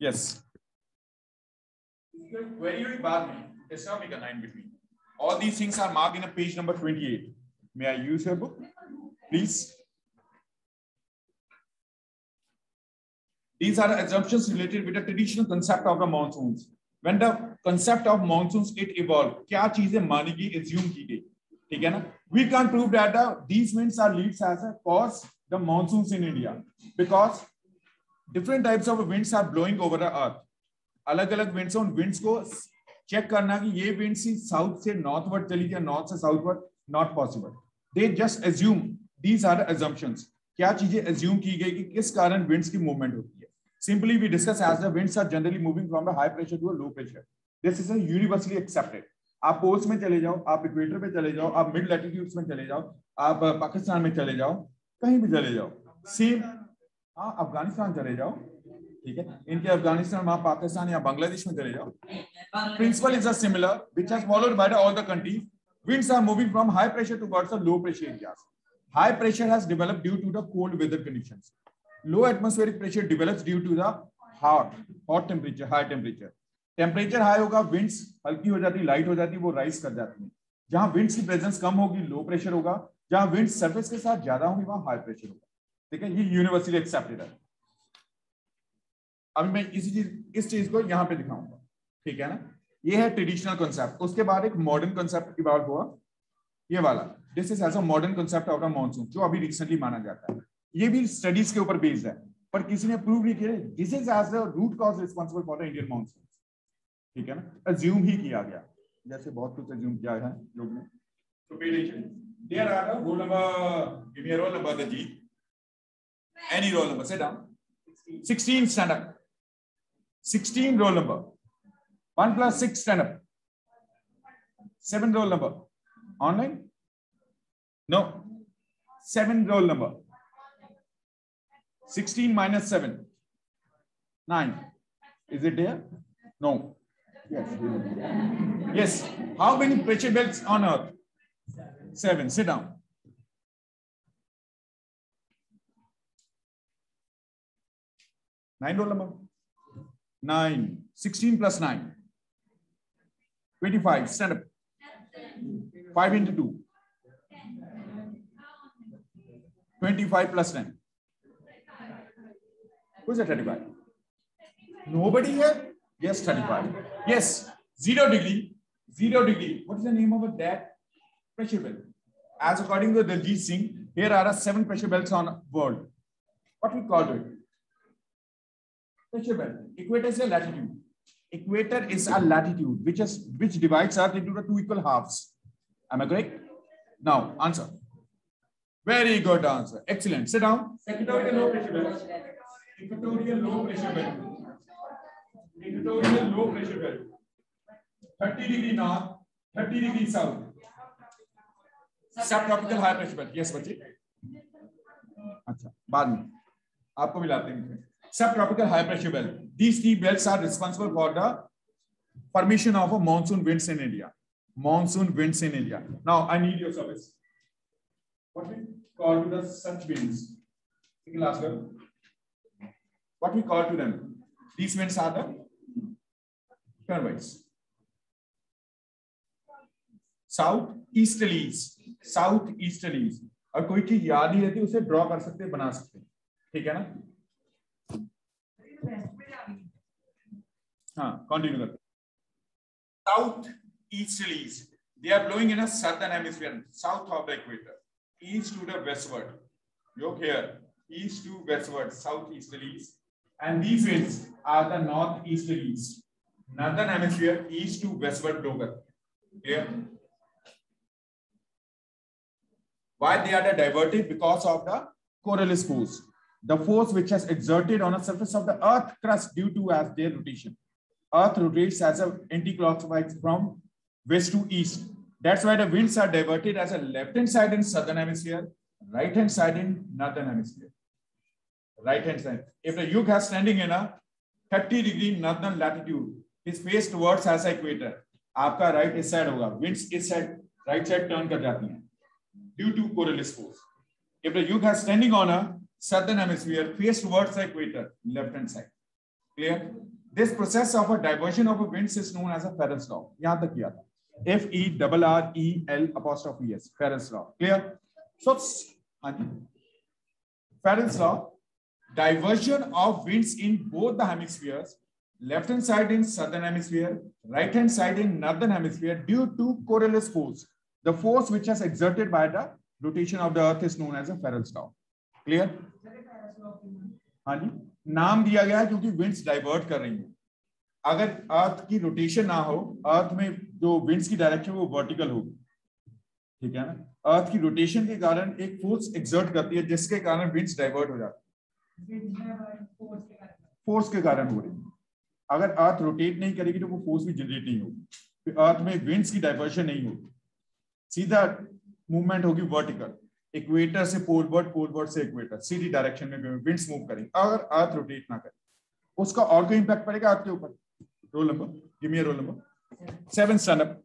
Yes. Query हुई बाद में, ऐसा नहीं करना in between. All these things are marked in a page number 28. May I use your book, please? These are assumptions related with the traditional concept of the monsoons. When the concept of monsoons it evolved, क्या चीजें मानी गई, assume की गई, ठीक है ना? We can't prove that these winds are leads as a cause the monsoons in India because different types of winds are blowing over the earth. अलग-अलग winds on winds को चेक करना कि ये winds साउथ से northward चली या north से southward, not possible. They just assume. These are the assumptions. क्या चीजें assume की गई कि किस कारण winds की movement होती है. Simply we discuss as the winds are generally moving from the high pressure to a low pressure. This is a universally accepted. आप पोल्स में चले जाओ, आप इक्वेटर पे चले जाओ, आप मिड लैटिट्यूड्स में चले जाओ, आप पाकिस्तान में चले जाओ, कहीं भी चले जाओ, सेम. हाँ, अफगानिस्तान चले जाओ, ठीक है, इनके अफगानिस्तान, वहां पाकिस्तान या बांग्लादेश में चले जाओ. Principle is a similar, which has followed by all the countries. Winds are moving from high pressure towards the low pressure areas. High pressure has developed due to the cold weather conditions. Low atmospheric pressure develops due to the hot temperature, high temperature. Temperature high होगा, winds हल्की हो जाती, light हो जाती, वो rise कर जाती है. जहां विंड्स की प्रेजेंस कम होगी, लो प्रेशर होगा. जहां विंड्स सरफेस के साथ ज्यादा होगी, वहां हाई प्रेशर होगा. ठीक है, ये यूनिवर्सली एक्सेप्टेड है. अभी मैं इस चीज को यहां पे दिखाऊंगा, ठीक है ना. ये है ट्रेडिशनल कॉन्सेप्ट. उसके बाद एक मॉडर्न कॉन्सेप्ट इवॉल्व हुआ, ये वाला. This is as a modern concept of the monsoon, जो अभी रिसेंटली माना जाता है. ये भी स्टडीज के ऊपर बेस्ड है, पर किसी ने प्रूव नहीं किया this is as the root cause responsible for the Indian monsoon. ठीक है ना, अज्यूम ही किया गया, जैसे बहुत कुछ अज्यूम किया है लोग ने. तो pay attention, there are the roll number, give me roll number the G, any roll number, sit down. 16 stand up, 16 roll number, 1 plus 6 stand up, 7 roll number, online, no, 7 roll number, 16 minus 7, 9, is it there? No. Yes. Yes. How many pressure belts on earth? 7. Sit down. 9 roll number. 9. 16 plus 9. 25. Stand up. 5 into 2. 25 plus 10. Who's at 35? Nobody here? Yes, 35. Yes, 0 degree. 0 degree. What is the name of that pressure belt? As according to Diljit Singh, here are 7 pressure belts on world. What we call it? Pressure belt. Equator is a latitude. Equator is a latitude which divides Earth into the 2 equal halves. Am I correct? Now, answer. Very good answer. Excellent. Sit down. Equatorial low pressure belt. Equatorial low pressure belt. Equatorial low pressure belt. 30 degree north, 30 degree south. Subtropical high pressure belt. Yes, बच्चे. अच्छा, बाद में आपको मिलाते हैं. Subtropical high pressure belt. These 3 belts are responsible for the formation of a monsoon winds in India. Monsoon winds in India. Now I need your service. What we call to the such winds? What we call to them? These winds are the currents. Southeasterlies. Southeasterlies. और कोई चीज याद नहीं रहती, उसे draw कर सकते हैं, बना सकते हैं. ठीक है ना. हाँ, कंटिन्यू करते. Southeasterlies. They are blowing in a southern hemisphere, south of the equator, east to the westward. Look here, east to westward, southeasterlies. And these winds are the northeasterlies. Northern hemisphere, east to westward blow. Clear? Why they are diverted? Because of the Coriolis force, the force which has exerted on the surface of the Earth crust due to as their rotation. Earth rotates as a anti-clockwise from west to east. That's why the winds are diverted as a left-hand side in southern hemisphere, right-hand side in northern hemisphere. Right-hand side. If the yug is standing in a 30 degree northern latitude, his face towards as equator, आपका right इस side होगा, winds इस side, right side turn कर जाती हैं, due to Coriolis force. If the yug is standing on a southern hemisphere, face towards the equator, left-hand side. Clear? This process of a diversion of a winds is known as a Farrell's law. यहां तक किया था. FERREL'', Farrell's law. Clear? So, Farrell's law, diversion of winds in both the hemispheres, left hand side in southern hemisphere, right hand side in northern hemisphere, due to Coriolis force. The force which is exerted by the rotation of the earth is known as a Farrell's law. Clear? हाँ जी, नाम दिया गया है क्योंकि winds divert कर रही है. अगर अर्थ की रोटेशन ना हो, अर्थ में जो विंड्स की डायरेक्शन वो वर्टिकल होगी. ठीक है ना? अर्थ की रोटेशन के कारण एक फोर्स एक्सर्ट करती है जिसके कारण विंड्स डाइवर्ट हो जाती है. फोर्स के कारण हो रही है. अगर अर्थ रोटेट नहीं करेगी तो वो फोर्स भी जनरेट नहीं होगी. फिर अर्थ में विंड्स की डाइवर्शन नहीं होगी, सीधा मूवमेंट होगी वर्टिकल. इक्वेटर से पोलवर्ड से इक्वेटर, सीधी डायरेक्शन में विंड्स मूव करेंगे. अगर अर्थ रोटेट ना करे उसका और कोई इंपैक्ट पड़ेगा अर्थ के ऊपर. Roll number, give me a roll number. 7, stand up.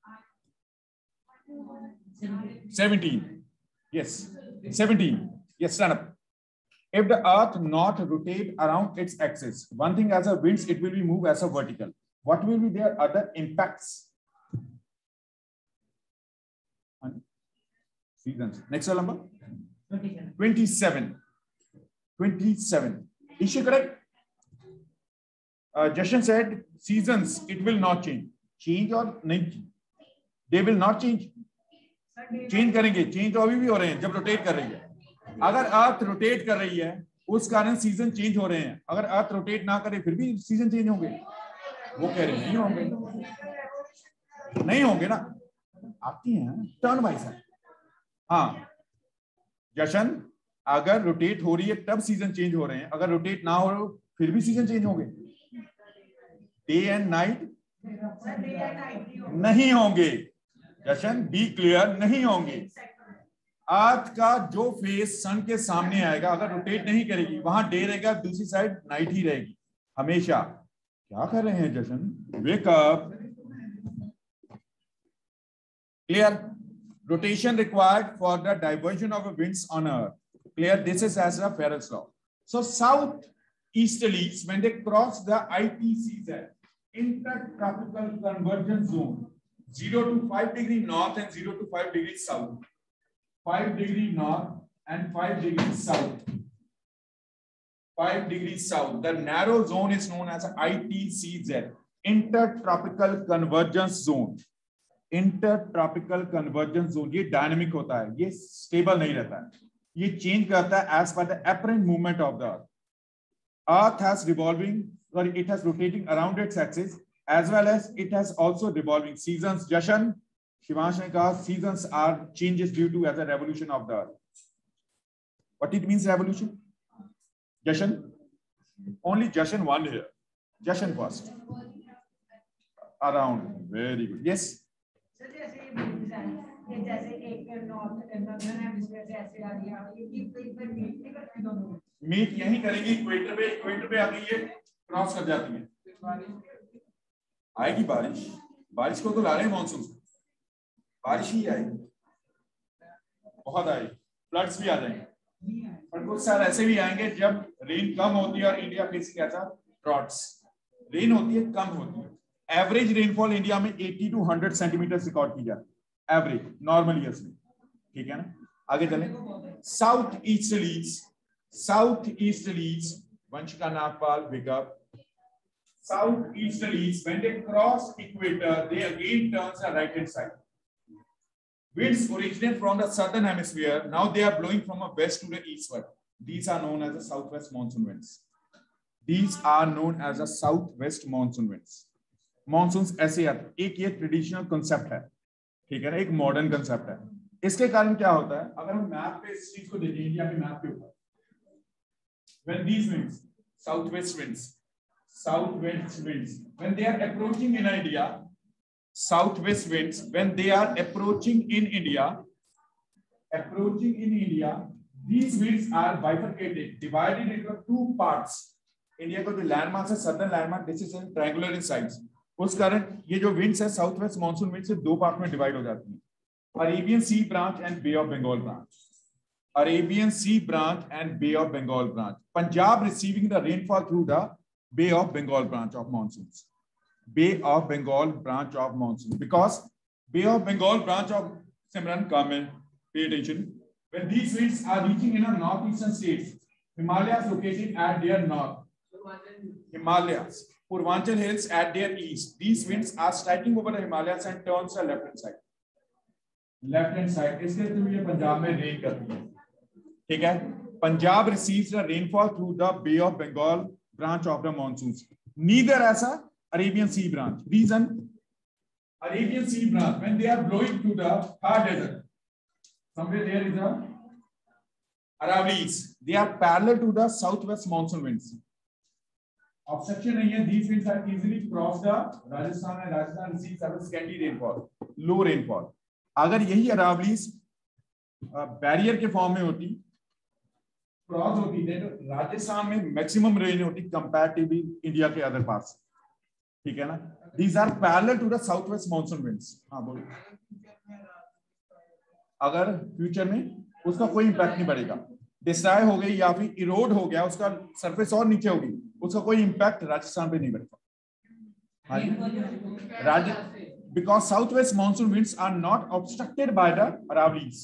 17. Yes, 17. Yes, stand up. If the earth not rotate around its axis, one thing as a winds, it will be move as a vertical. What will be their other impacts? Seasons. Next number. 27. 27. Is she correct? Jashan said seasons, it will not change. Change or नहीं? They will not change. Change करेंगे. Change तो अभी भी हो रहे हैं जब rotate कर रही है. अगर अर्थ रोटेट कर रही है उस कारण सीजन चेंज हो रहे हैं. अगर अर्थ रोटेट ना करे फिर भी सीजन चेंज होंगे. वो कह रहे हैं नहीं होंगे. नहीं होंगे ना. आती हैं टर्न बाय साइड. हाँ जशन, अगर रोटेट हो रही है तब सीजन चेंज हो रहे हैं. अगर रोटेट ना हो फिर भी सीजन चेंज होंगे. डे एंड नाइट नहीं होंगे. जशन बी क्लियर, नहीं होंगे. अर्थ का जो फेस सन के सामने आएगा अगर रोटेट नहीं करेगी वहां डे रहेगा, दूसरी साइड नाइट ही रहेगी हमेशा. क्या कर रहे हैं Jashan? Wake up. Clear? Rotation required for the diversion of winds on earth. Clear? This is as a Farrell's law. So south easterlies, when they cross the ITCZ, intertropical convergence zone, 0 to 5 degree north and 0 to 5 degrees south. 5 degree north and 5 degrees south. 5 degrees south. The narrow zone is known as ITCZ, intertropical convergence zone. Intertropical convergence zone. ये dynamic होता है, ये stable नहीं रहता है, ये change करता है as per the apparent movement of the earth. Earth has revolving, sorry it has rotating around its axis as well as it has also revolving seasons. Jashan, Shivansh ने कहा seasons are changes due to as a revolution of the earth. What it means revolution? Jashan, only Jashan one here. Jashan first. Around. Very good. Yes. जैसे एक northern hemisphere से ऐसे आ रही है, ये meet यहीं करेंगी इक्वेटर पे आके ये क्रॉस कर जाती है. आएगी बारिश. बारिश को तो ला रहे हैं मॉनसून. बारिश ही आएगी, बहुत आएगी. फ्लड्स भी आ जाएंगे, पर कुछ साल ऐसे भी आएंगे जब रेन कम होती है और इंडिया फेसिंग ऐसा ड्रॉट्स. रेन होती है, कम होती है. एवरेज रेनफॉल इंडिया में 80 to 100 सेंटीमीटर रिकॉर्ड की जाती है एवरेज नॉर्मल ईयर्स में. ठीक है ना? आगे चलें. South easterlies, Vanshika Nagpal, wake up. South easterlies, when they cross equator, they again turns the right hand side. Winds originate from the southern hemisphere. Now they are blowing from a west to the eastward. These are known as the southwest monsoon winds. These are known as the southwest monsoon winds. Monsoons ऐसे आते हैं. एक ये traditional concept है, ठीक है ना, एक मॉडर्न कंसेप्ट है. इसके कारण क्या होता है, अगर हम मैप पे इस चीज को देखें इंडिया के मैप के ऊपर, when these winds, southwest winds, when they are approaching in India, southwest winds, when they are approaching in India, these winds are bifurcated, divided into two parts. India का जो लैंडमार्क है southern landmark, this is triangular in size. उस कारण ये जो winds है south west monsoon wind से दो पार्ट में डिवाइड हो जाती है. Arabian sea branch and bay of Bengal branch. Arabian sea branch and bay of Bengal branch. Punjab receiving the rainfall through the Bay of Bengal branch of monsoons. Bay of Bengal branch of monsoons. Because Bay of Bengal branch of Simran, come in, pay attention. When these winds are reaching in a northeastern states, Himalayas located at their north, Himalayas, Purvanchal hills at their east. These winds are striking over the Himalayas and turns the left hand side. Left hand side. इसके through ये पंजाब में rain करती है. ठीक है. Punjab receives the rainfall through the Bay of Bengal branch of the monsoons. Neither as a Arabian Sea branch. Reason: Arabian Sea branch, when they are blowing through the Thar Desert, somewhere there is a Aravallis. They are parallel to the southwest monsoon winds. Obstruction नहीं है. These winds are easily cross the Rajasthan and Rajasthan receives a scanty rainfall, low rainfall. अगर यही Aravallis barrier के form में होती, cross होती है, तो राजस्थान में मैक्सिमम रेन होती कंपैरेटिवली इंडिया के अदर पार्ट्स. ठीक है ना. These are parallel to the southwest monsoon winds. हाँ बोलो. अगर फ्यूचर में उसका कोई इंपैक्ट नहीं पड़ेगा, डिस्ट्रॉय हो गई या फिर इरोड हो गया, उसका सरफेस और नीचे होगी, उसका कोई इंपैक्ट राजस्थान पे नहीं पड़ेगा. हाँ, because southwest monsoon winds are not obstructed by the Aravallis.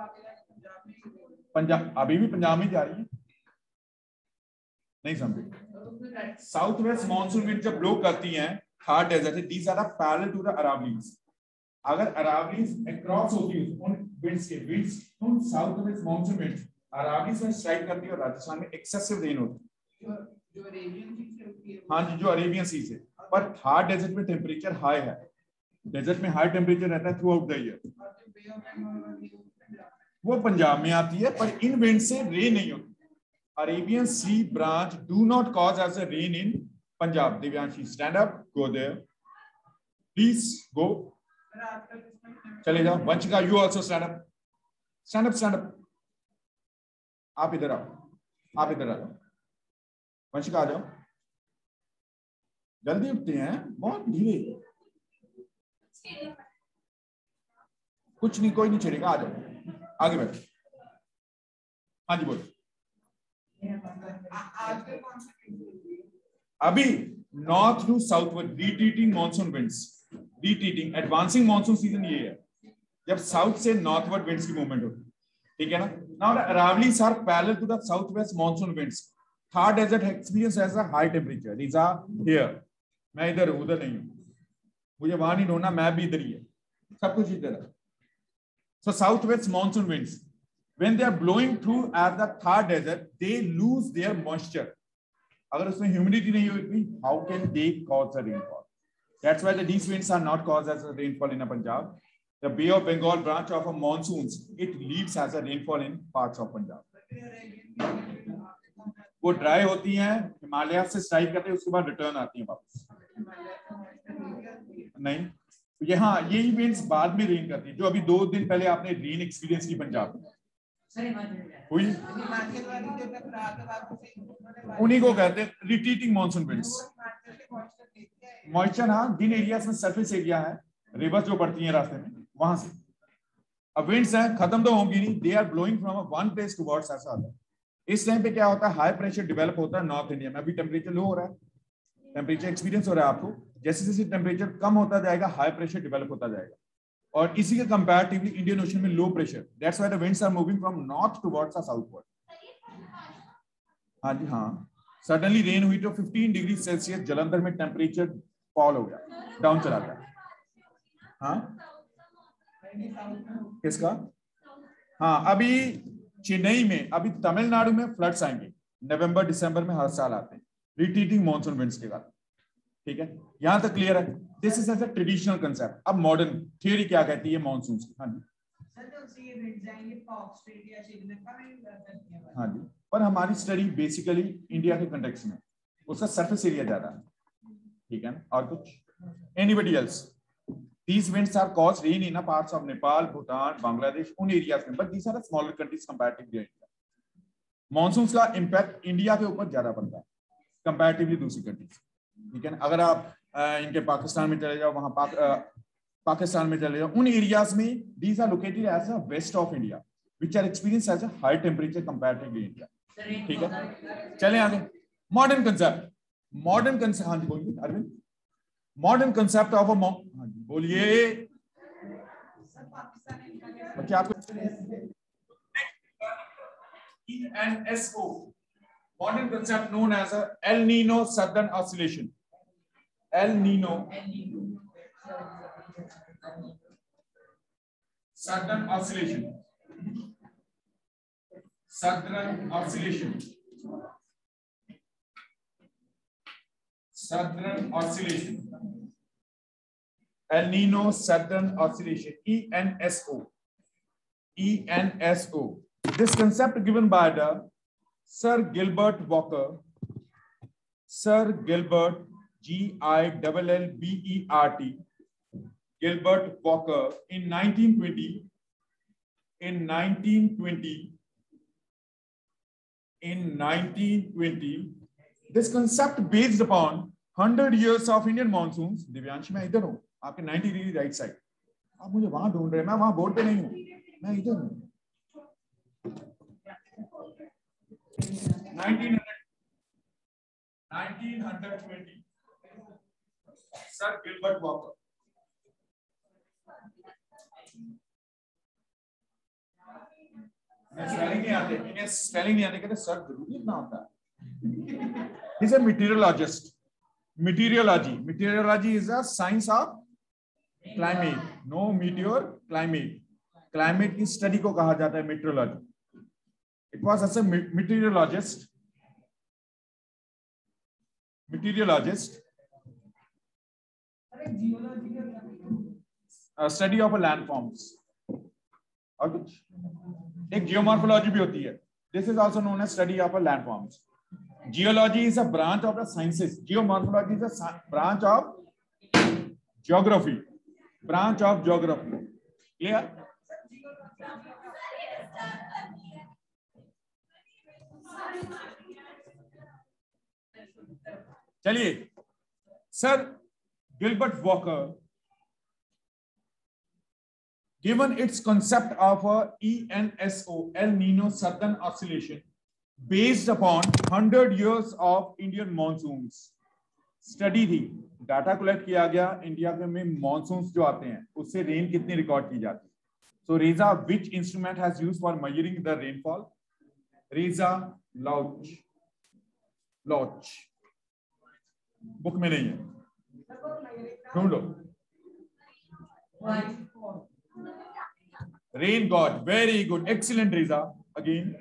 Punjab अभी भी पंजाब में जा रही है, नहीं समझे. साउथ वेस्ट मानसून विंड जब ब्लो करती हैं थार डेजर्ट से, these are parallel to the Aravallis. अगर अरावलीज अक्रॉस होती है उन विंड्स के, विंड्स उन south west monsoon winds Aravallis में स्ट्राइक करती है और राजस्थान में एक्सेसिव रेन होती है. जो अरेबियन सी से होती है. हाँ जी, जो अरेबियन सी से. पर थार डेजर्ट में टेम्परेचर हाई है. डेजर्ट में हाई टेम्परेचर रहता है थ्रू आउट द ईयर. वो पंजाब में आती है, पर इन विंड से रेन नहीं होती. Arabian sea branch do not cause as a rain in Punjab. Divyanshi, stand up, go there please, go. चले जाओ. Vanshika, you also stand up, stand up, stand up. आप इधर आओ, आप इधर आ जाओ. वंशिका आ जाओ. जल्दी उठते हैं, बहुत धीरे. कुछ नहीं, कोई नहीं छेड़ेगा. आ जाओ, आगे बैठ. हाँ जी बोलो. अभी north to southward retreating monsoon winds. Retreating advancing monsoon season ये है जब साउथ से नॉर्थवर्ड विंड्स की मूवमेंट होती है. ठीक है ना. Now the Aravallis are parallel to the south west monsoon winds. Thar desert experience has a high temperature. These are here. मैं इधर हूं, उधर नहीं हूं. मुझे वहां नहीं ढूंढना, मैं भी इधर ही है. सब कुछ इधर है. So southwest monsoon winds, when they are blowing through at the Thar desert, they lose their moisture. अगर उसमें humidity नहीं होगी, how can they cause a rainfall? That's why these winds are not caused as a rainfall in a Punjab. The Bay of Bengal branch of a monsoons, it leads as a rainfall in parts of Punjab. वो dry होती हैं, हिमालय से strike करते हैं, उसके बाद return आती हैं वापस. नहीं, यहाँ यही विंड्स बाद में रेन करती है. जो अभी 2 दिन पहले आपने रेन एक्सपीरियंस की पंजाब में हुई, उन्हीं को कहते हैं रिट्रीटिंग मॉनसून विंड्स. मॉइस्चर, हाँ, जिन एरियाज में सरफेस एरिया है, रिवर्स जो पड़ती है रास्ते में, वहां से अब विंड्स हैं, खत्म तो होंगी नहीं. They are blowing from one place towards ऐसा होता है. इस टाइम पे क्या होता है, हाई प्रेशर डेवलप होता है नॉर्थ इंडिया में. अभी टेम्परेचर लो हो रहा है, टेम्परेचर एक्सपीरियंस हो रहा है आपको. जैसे जैसे टेम्परेचर कम होता जाएगा, हाई प्रेशर डेवलप होता जाएगा. और इसी के कंपैरेटिवली इंडियन ओशन में low pressure. That's why the winds are moving from north towards the southward. हाँ जी, हाँ. सडनली रेन हुई तो 15 डिग्री सेल्सियस जलंधर में टेम्परेचर फॉल हो गया, डाउन चला गया. हाँ, किसका? हाँ, अभी चेन्नई में, अभी तमिलनाडु में फ्लड्स आएंगे नवंबर दिसंबर में, हर साल आते हैं रिट्रीटिंग मॉनसून विंड्स के बाद. ठीक है, यहां तक क्लियर है. This is as a traditional concept. अब मॉडर्न थियोरी क्या कहती है मॉनसून की? हाँ जी, हाँ जी. पर हमारी स्टडी बेसिकली इंडिया के कंटेक्स्ट में, उसका सरफेस एरिया ज्यादा है. ठीक है ना. और कुछ? Anybody else? These winds are cause rain in parts of Nepal, Bhutan, Bangladesh, उन एरियाज में, but these are smaller countries comparatively India. Monsoons का इम्पैक्ट इंडिया के ऊपर ज्यादा पड़ता है कंपैरेटिवली दूसरी कंट्रीज. ठीक है ना. अगर आप इनके पाकिस्तान में चले जाओ, वहां पाकिस्तान में चले जाओ, उन एरियाज में these are located as a west of India, which are experienced as a high temperature comparatively India. ठीक है, चले आगे. Modern concept. मॉडर्न कंसेप्ट, हाँ जी बोलिए अरविंद, मॉडर्न कंसेप्ट ऑफ हाँ जी बोलिए क्या आपको ENSO, modern concept known as a El Nino Southern Oscillation. El Nino Southern Oscillation. Southern Oscillation. Southern Oscillation. El Nino Southern Oscillation. ENSO. ENSO. This concept given by the Sir Gilbert Walker, Sir Gilbert, Gillbert, Gilbert Walker in 1920. In 1920, this concept based upon 100 years of Indian monsoons. Divyansh मैं इधर हूं, आपके 90 degree right side, आप मुझे वहां ढूंढ रहे हैं, मैं वहां बोर्ड पे नहीं हूं, मैं इधर हूं। 1920, Sir Gilbert Walker. स्पेलिंग नहीं आते, इन्हें स्पेलिंग नहीं आते, कहते सर जरूरी इतना होता है। He's a meteorologist. Meteorology is a science of climate. No meteor, climate. Climate की स्टडी को कहा जाता है meteorology. It was as a meteorologist. Study of a landforms. और कुछ एक जियोमॉर्फोलॉजी भी होती है. This is also known as study of a landforms. Geology is a branch of the sciences. Geomorphology is a branch of geography. Clear? चलिए, Sir Gilbert Walker, given its concept of a ENSO, El Nino Southern Oscillation, based upon 100 years of Indian monsoons. Study थी, data collect किया गया India में monsoons जो आते हैं उससे rain कितनी रिकॉर्ड की जाती है. So Raza which instrument has used for measuring the rainfall? Raza लॉच बुक में नहीं है, ढूंढो. Rain god, very good, excellent Raza. Again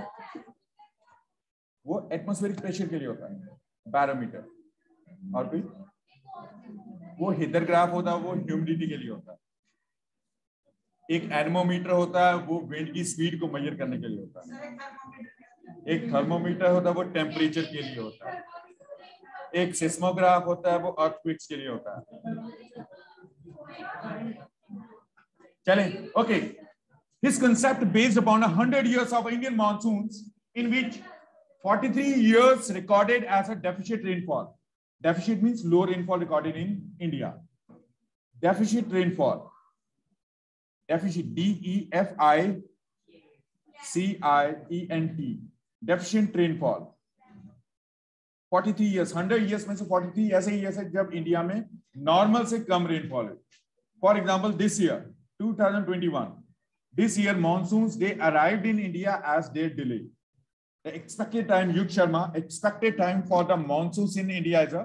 वो एटमॉस्फेरिक प्रेशर के लिए होता है, बैरोमीटर. और कोई? वो हिदरग्राफ होता है, वो ह्यूमिडिटी के लिए होता है. एक एनमोमीटर होता है, वो विंड की स्पीड को मेजर करने के लिए होता है. एक थर्मोमीटर होता है, वो टेम्परेचर के लिए होता है. एक सिस्मोग्राफ होता है, वो अर्थक्वेक्स के लिए होता है. चलें, okay. His concept based upon 100 years of Indian monsoons, in which 43 years recorded as a deficit rainfall. Deficit means low rainfall recorded in India. Deficit rainfall. Deficit, DEFICIENT. Deficient rainfall. 43 years, 100 years में से 43 ऐसे ही ऐसे जब India में normal से कम rainfall है. For example this year 2021, this year monsoons, they arrived in India as their delay. The expected time, Yug Sharma, expected time for the monsoons in India is a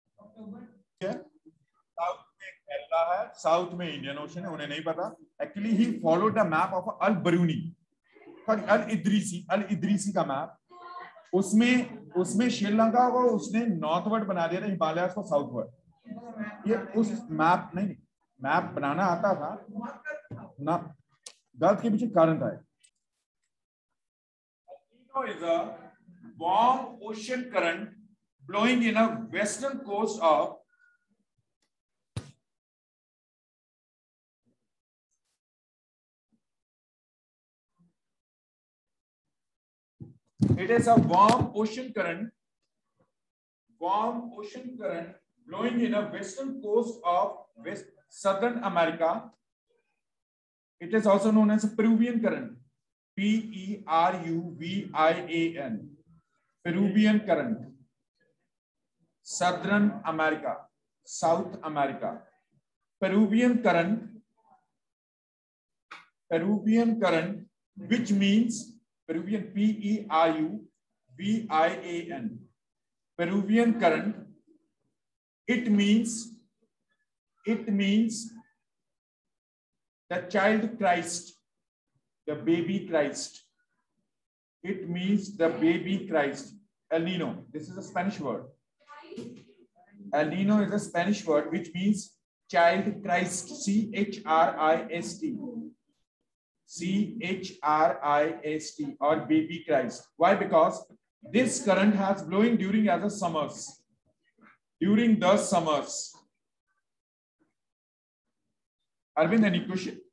साउथ में केरला है, south में Indian ocean है, उन्हें नहीं पता. Actually he followed the map of Al Biruni, Al Idrisi का map. उसमें श्रीलंका को उसने नॉर्थवर्ड बना दिया था, हिमालय को साउथवर्ड. ये उस मैप नहीं, मैप बनाना आता था ना, गलत के पीछे कारण था. is a warm ocean current blowing in a western coast of it is a warm ocean current blowing in a western coast of southern America. It is also known as a Peruvian current. Peruvian, Peruvian current. Southern America, South America. Peruvian current, which means Peruvian, Peruvian. Peruvian current, it means the child Christ, the baby Christ. It means the baby Christ. El Nino, this is a Spanish word. El Nino is a Spanish word which means child Christ, Christ, Christ or baby Christ. Why? Because this current has blowing during the summers. During the summers. Arvind, any question?